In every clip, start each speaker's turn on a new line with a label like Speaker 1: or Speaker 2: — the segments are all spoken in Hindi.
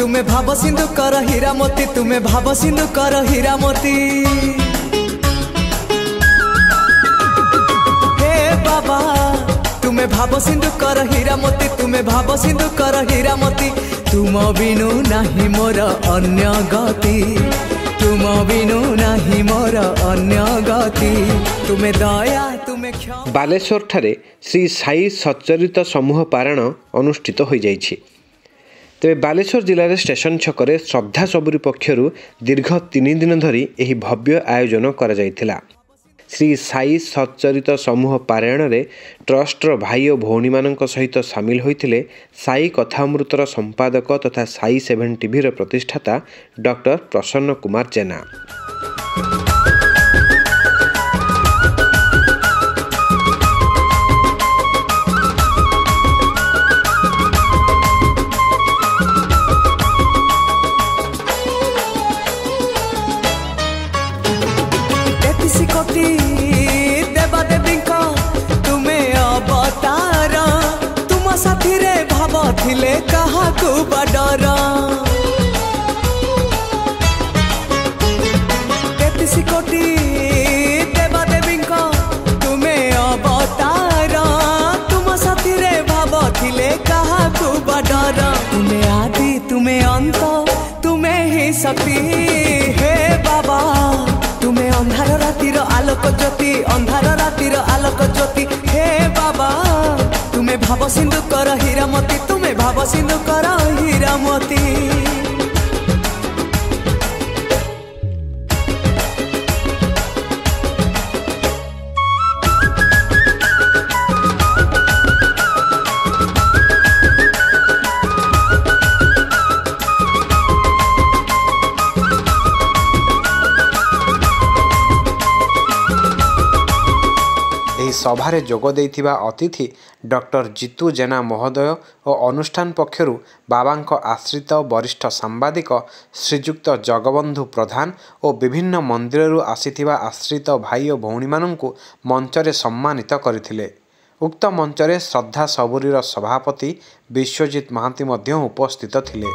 Speaker 1: तुम्हें भाव सिंधु कर हीरामती, तुम्हें भाव सिंधु कर हीरामती। हे बाबा तुम्हें भाव सिंधु कर हीरामती, तुम्हें भाव सिंधु कर हीरामती। तुम बिनु नाही मोर अन्य गति, तुम बिनु नाही मोर अन्य गति। तुम्हें दया तुम्हें क्षमा।
Speaker 2: बालेश्वर ठारे श्री साई सच्चरित समूह पारायण अनुष्ठित हो जाइछि। तेरे बालेश्वर जिले में स्टेशन छकरे श्रद्धा सबुरी पक्षर दीर्घ 3 दिन धरी यह भव्य आयोजन करा जायथिला। श्री साई सच्चरित समूह पारायण रे ट्रस्टर भाई और भौणी मानक सहित सामिल होइथिले साई कथामृतर संपादक तथा साई 7 टीवी प्रतिष्ठाता डॉक्टर प्रसन्न कुमार जेना।
Speaker 1: थिले कहाकू बडर 33 कोटी देवा देवी तुम्हें अवतार, तुम साथी रे भाव थिले कहाकू बडर। तुम्हें आदि तुम्हें अंत तुम्हें ही शक्ति। हे बाबा तुम्हें अंधार रातिर आलोक ज्योति, अंधार रातिर आलोक ज्योति। हे बाबा तुम्हें भाव सिंधु कर हीरामती, तुम्हें भाव सिंधु कर हीरामती।
Speaker 2: सभारे जोग देइथिबा अतिथि डॉक्टर जीतू जेना महोदय और अनुष्ठान पक्षरु बाबांक आश्रित वरिष्ठ सांबादिक श्रीजुक्त जगबंधु प्रधान और विभिन्न मंदिररू आसीथिबा आश्रित भाई और भौणी माननकु मंचरे सम्मानित करथिले। उक्त मंचरे श्रद्धा सबुरीर सभापति विश्वजीत महांती मध्य उपस्थित थिले।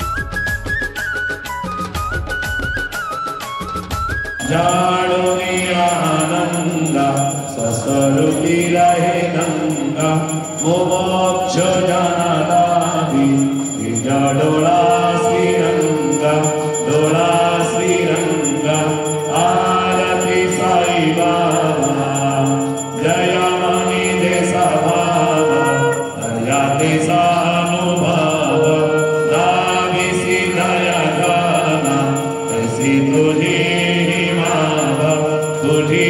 Speaker 3: स्वरूपी रहे नंगा मोक्ष जनादादि डोला श्रीरंगा, डोला श्रीरंगा। आरती साई बाबा जय मणि देश भावा, दयाति सानुभव दावी सी दया गाना। ऐसी तुझी माव तुझी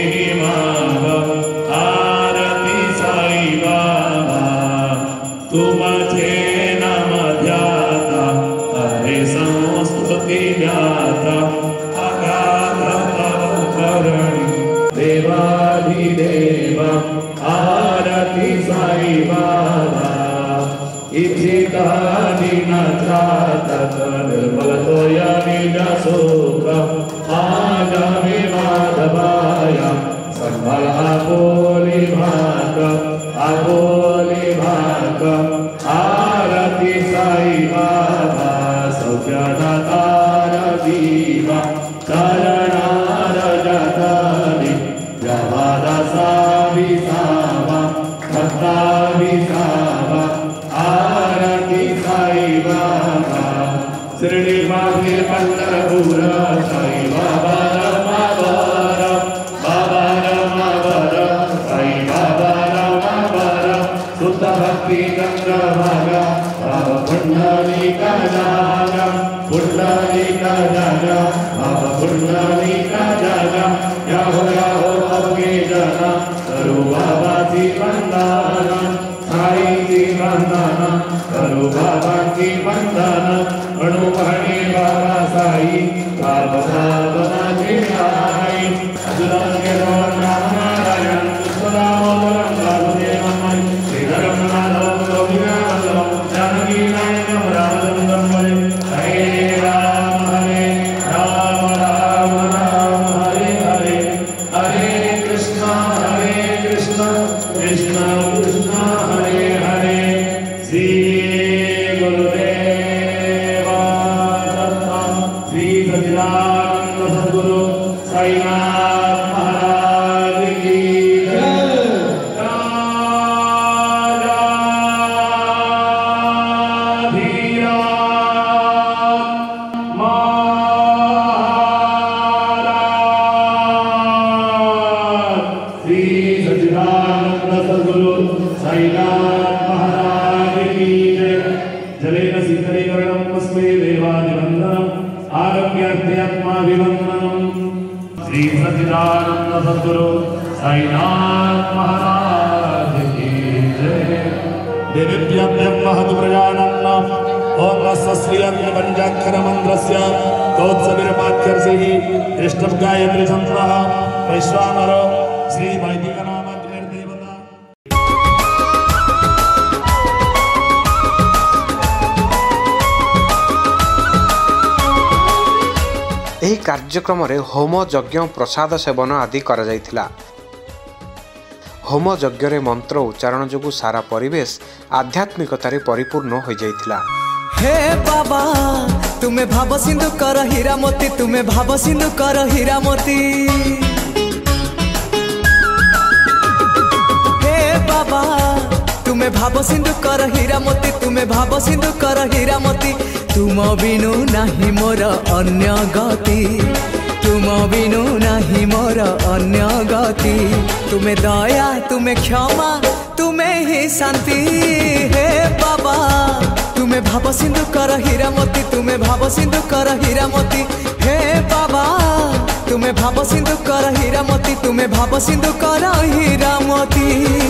Speaker 3: तुमचे नम ध्याता हरे संस्तुति ज्ञाता। अगाध तव करणी देवाधिदेव आरती साई बाबा। इच्छिता दिन त्रातक निर्मल तोय निज सुख। आज माधवाय संभल आपोली भाग, आपोली भाग। आरती साई बाबा सौख्यदातार दीवा। चरणार जतनी जवादसा विसावा, भक्ता विसावा। आरती साई बाबा शिरडी मागे पंढरपूर साई बाबा रमावर, बाबा रमावर साई बाबा रमावर। सुत भक्ति चंद्रभागा भाव पुंडलिका जागा, पुंडलिका जागा भाव पुंडलिका जागा। याहो अवगे जना करो बाबाची वंदना, साईची वंदना करो बाबाची वंदना। म्हणू म्हणे बाबा साई बाब साधनाची आई। अजुरांगे रोण नारायण सुरामोदरं वासुदेवं श्रीधरं नादं गोविंदं जानकी नायकं रामचंद्रं वन्दे। हरे राम राम राम हरे हरे, हरे कृष्ण कृष्ण कृष्ण हरे हरे। श्री गुरुदेव आत्माभिवन्दनम् श्री सच्चिदानंद सद्गुरु साईनाथ महाराज की जय। देवीभ्यः महत् प्रजानन्दः ओम श्री पंचाक्षर मंत्रस्य कौत्सविरपाख्यर्षिः दृष्टं गायत्री छन्दः वैश्वानरो श्री वैदिक नाम निर्देवता।
Speaker 2: ଏହି କାର୍ଯ୍ୟକ୍ରମରେ ହୋମ ଯଜ୍ଞ ପ୍ରସାଦ ସେବନ ଆଦି କରାଯାଇଥିଲା। ହୋମ ଯଜ୍ଞରେ ମନ୍ତ୍ର ଉଚ୍ଚାରଣ ଯୋଗୁଁ ସାରା ପରିବେଶ ଆଧ୍ୟାତ୍ମିକତାରେ ପରିପୂର୍ଣ୍ଣ ହୋଇଯାଇଥିଲା।
Speaker 1: हे बाबा तुम्हें भाव सिंधु कर हीरामती, तुम्हें भाव सिंधु कर हीरामती। हे बाबा तुम्हें भाव सिंधु कर हीरामती, तुम्हें भाव सिंधु कर हीरामती। तुम बिनु नाही मोर अन्य गति, तुम बिनु नाही मोर अन्य गति। तुम्हें दया तुम्हें क्षमा तुम्हें ही शांति। हे बाबा तुम्हें भाव सिंधु कर हीरामती, तुम्हें भाव सिंधु कर हीरामती। हे बाबा तुम्हें भाव सिंधु कर हीरामती, तुम्हें भाव सिंधु कर हीरामती।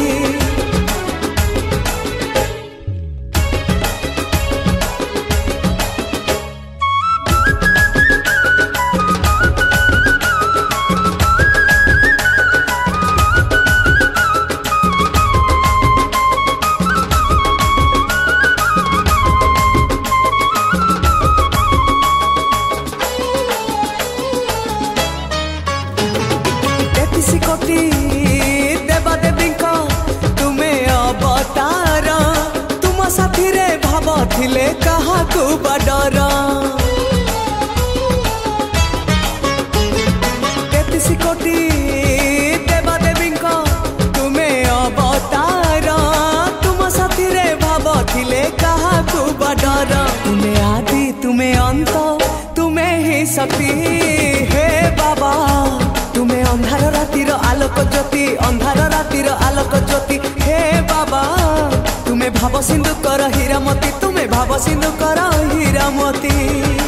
Speaker 1: कोटि देवा देवी तुम्हें अवतार, तुम साथी रे भाव थिले कहा बडर। 33 कोटि देवा देवी तुम्हें अवतार, तुम साथी रे भाव थिले कहा बडर। तुम्हें आदि तुम्हें अंत तुम्हें ही शक्ति। हे बाबा तुम्हें अंधार रातिर आलोक ज्योति, अंधार रातिर आलोक ज्योति। हे बाबा तुम्हें भाव सिंधु कर हीरामती, तुम्हें भाव सिंधु कर हीरामती।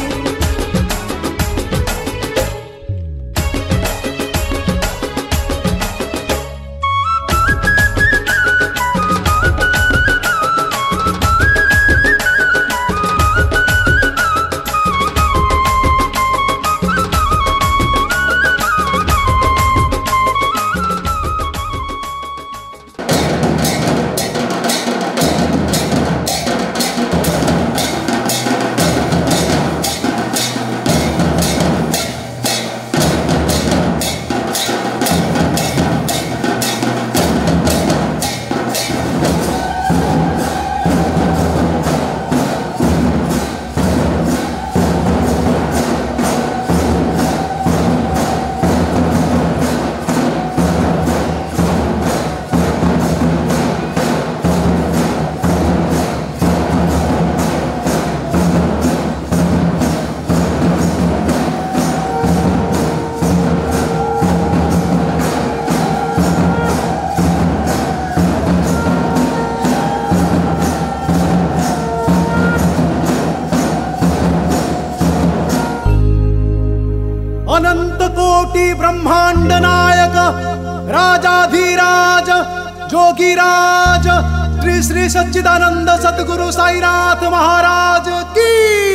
Speaker 4: अनंत कोटि ब्रह्मांड नायक राजाधिराज जोगीराज श्री श्री सच्चिदानंद सद्गुरु साईनाथ महाराज की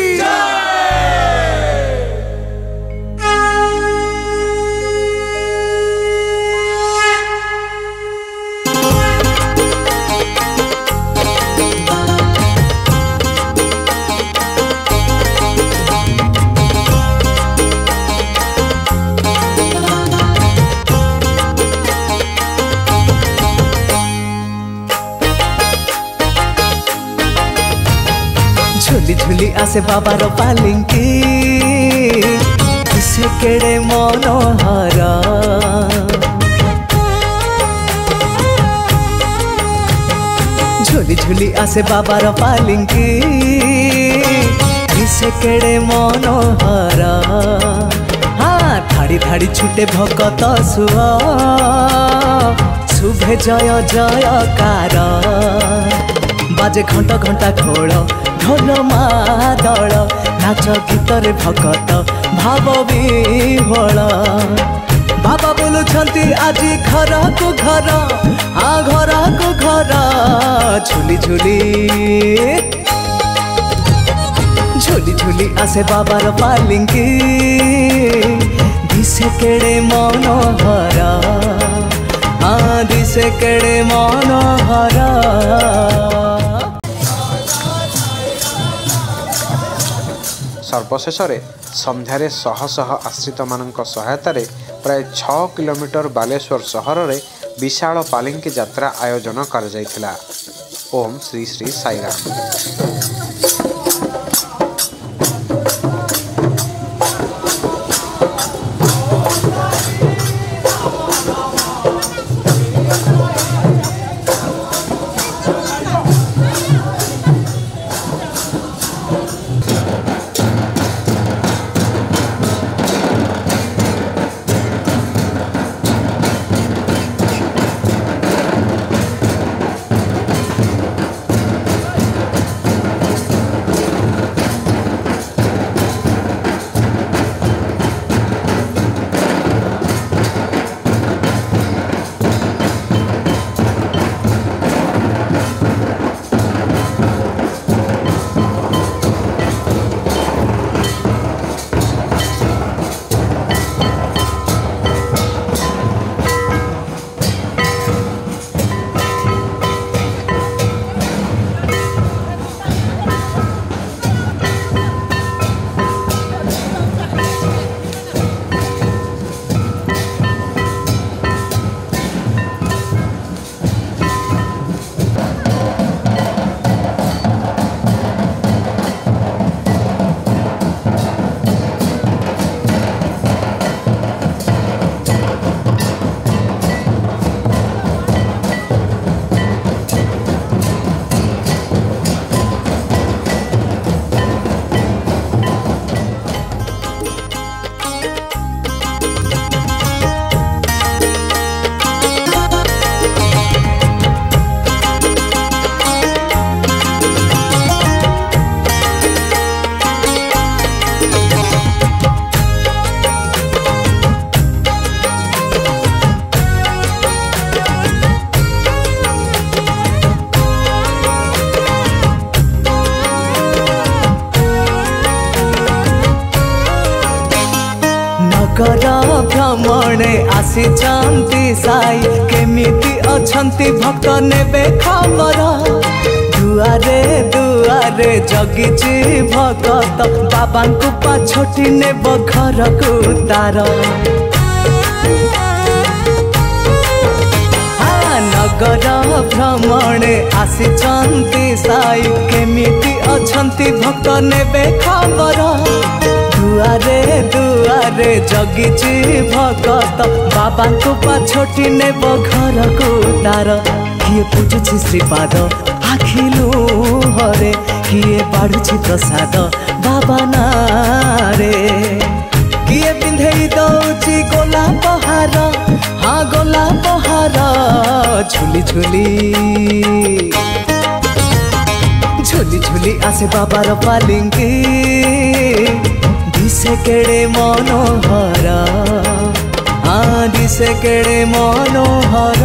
Speaker 1: झुली झुली आसे बाबार पालिंकी से केड़े मनोहर। झुली झुली आसे बाबार पालिंकी से केड़े मनोहर। हाँ धाड़ी धाड़ी छुटे भगत सुआ शुभे जय जयकार बाजे घंटा घंटा खोल ढोल मादल नाच गीतर भगत भाव विह्वल बाबा बोलुछंती आजी घर को घर आ घर को घर झुली झुली झुली झुली आसे बाबार पालिंगी दिसे केड़े मनोहर दिसे केड़े मनोहर।
Speaker 2: सर्वशेष संध्यारे शह शह आश्रित मानक सहायतार प्राय 6 किलोमीटर बालेश्वर सहर में विशाल पालिंकी यात्रा आयोजन कर जाइथिला। ओम श्री श्री साईराम।
Speaker 1: नगर भ्रमणे आसीचंती साई केमिति अछंती भक्त नेबे खबर दुआरे दुआरे जगिची भक्त बाबा को पाछोटी नेब घर को तार। नगर भ्रमणे आसीचंती साई केमिति अछंती भक्त नेबे खबर दुआरे दुआरे जगिची भगत बाबा को पाछोटी नेब घर को तार। किए पूजुछि श्रीपाद आखिलु हरे किए बाढ़ुछि प्रसाद बाबा नारे किए पिंधेई दौची गोला पहार हाँ गोला पहार झुली झुली झुली झुली आसे बाबार पालिंगी दिसे केड़े मनोहर दिसे केड़े मनोहर।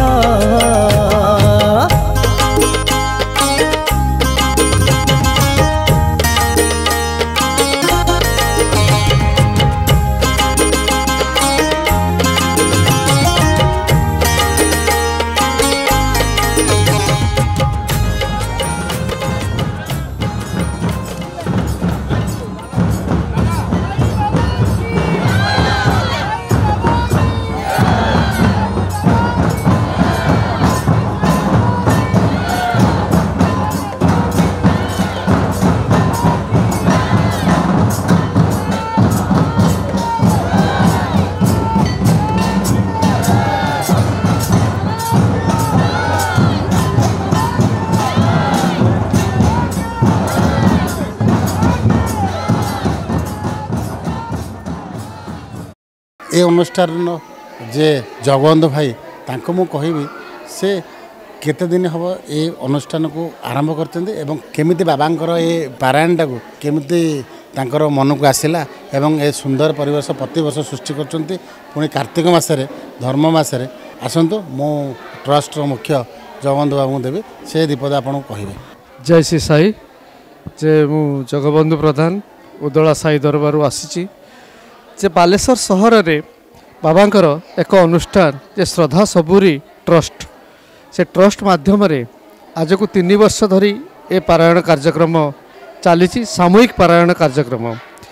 Speaker 5: ए अनुष्ठान जे जगवंत भाई तांको मु कहबी से केते दिन हम ये अनुष्ठान को आरंभ करते केमिति बाबांकर ये पारायणटा को केमिति ତାଙ୍କର ମନକୁ ଆସିଲା ଏବଂ ଏ ସୁନ୍ଦର ପରିବେଶ ପ୍ରତିବର୍ଷ ସୃଷ୍ଟି କରୁଛନ୍ତି। ପୁଣି କାର୍ତ୍ତିକ ମାସରେ ଧର୍ମ ମାସରେ ଆସନ୍ତୁ, ମୁଁ ଟ୍ରଷ୍ଟର ମୁଖ୍ୟ ଜଗବନ୍ଧୁ ବାବୁଙ୍କୁ ଦେବି, ସେ ଦୀପଦ ଆପଣଙ୍କୁ କହିବେ।
Speaker 6: जय श्री साई जे मु जगबंधु प्रधान उदला साई दरबार आसी बालेश्वर सहर में बाबांकर एक अनुष्ठान जे श्रद्धा सबुरी ट्रस्ट से ट्रस्ट माध्यम आज को 3 वर्ष धरी ए पारायण कार्यक्रम चली सामूहिक पारायण कार्यक्रम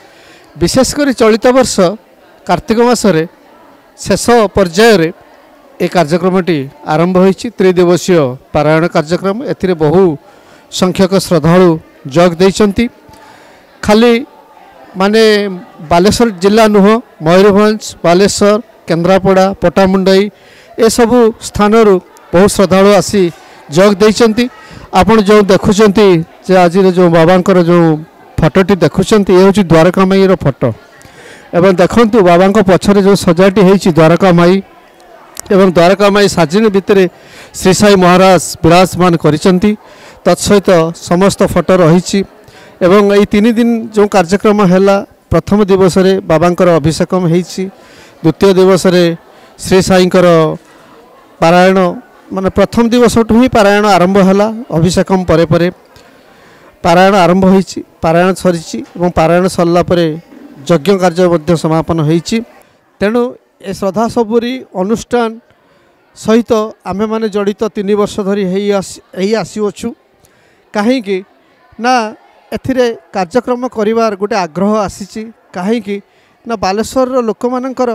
Speaker 6: विशेषकर चलित वर्ष कार्तिक मासरे शेष पर्यायर ए कार्यक्रमटी आरंभ होईछि। त्रिदिवसीय पारायण कार्यक्रम एथिरे बहु संख्यक श्रद्धालु जोग देइछन्ति। खाली माने बालेश्वर जिला नुह मयूरभंज बालेश्वर केन्द्रापड़ा पटामुंडई ए सबु स्थानरू बहु श्रद्धालु आसी जोग देइछन्ति। आपण जो देखुछन्ति जे आज जो बाबांकर जो फोटोटी देखुछन्ति ए होछि द्वारका माईर फोटो एवं देखंतु बाबांको पछरे जो सजाटी हेछि द्वारका माई एवं द्वारका माई साजिनी भितर श्री साई महाराज विराजमान करिसंती। तत्सहित समस्त फोटो रही एवं ये 3 दिन जो कार्यक्रम है प्रथम दिवस रे बाबांकर अभिषेकम होईछि, द्वितीय दिवस रे श्री साईंकर पारायण माने प्रथम दिवस ही पारायण आरंभ है। अभिषेकम परे परे पारायण आरंभ होईछि, पारायण सरीछि एवं पारायण सरला परे यज्ञ कार्य मध्य समापन होईछि। तेणु ए श्रद्धा सबुरी अनुष्ठान सहित आमे माने जड़ित 3 वर्ष धरी यही आसीअछु। कहीं ना एथिरे कार्यक्रम करिवार गोटे आग्रह आसीछि, कहीं ना बालेश्वर लोक मानकर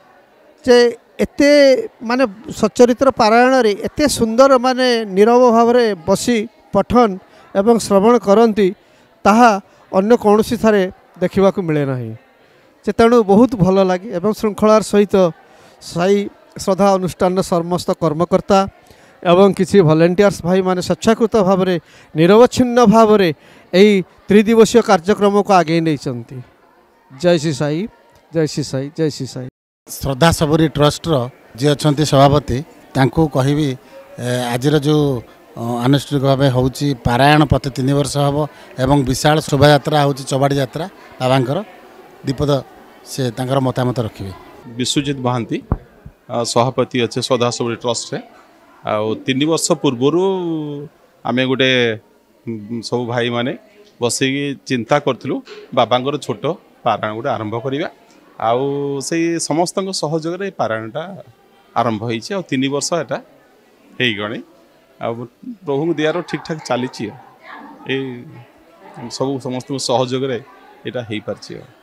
Speaker 6: जे एते माने सचरित्र पारायण रे एते सुंदर माने नीरव भाव रे बसी पठन एवं श्रवण करती ताहा अन्य कौनसी थारे देखा मिले नहीं। तेणु बहुत भल लगे एवं श्रृंखलार सहित साई श्रद्धा अनुष्ठान समस्त कर्मकर्ता एवं किसी भलेंटियर्स भाई माने स्वेच्छाकृत भाव में निरवच्छिन्न भाव में यही त्रिदिवसीय कार्यक्रम को आगे नहीं चलती। जय श्री साई, जय श्री साई, जय श्री साई।
Speaker 5: श्रद्धा सबुरी ट्रस्टर जी अच्छा सभापति तांको कहबी आज जो आनुष्ठानिक भाव होची पारायण प्रति 3 वर्ष हम एवं विशाल शोभा यात्रा होची चबाड़ी यात्रा बाबांकर दीपद से तांकर मतामत रखिए।
Speaker 7: विश्वजित महांती सभापति अच्छे श्रद्धा सबुरी ट्रस्ट रे आ 3 वर्ष पूर्वर आमे गोटे सब भाई माने बस चिंता करूँ बाबांकर छोट पारायण गोटे आरंभ करवा आउ से समस्त सहयोग पारायणटा आरंभ हो 3 वर्ष एटा हो गणे आ प्रभु दियार ठीक ठाक चली सब समस्त सहयोग यहाँ हो पार्ची।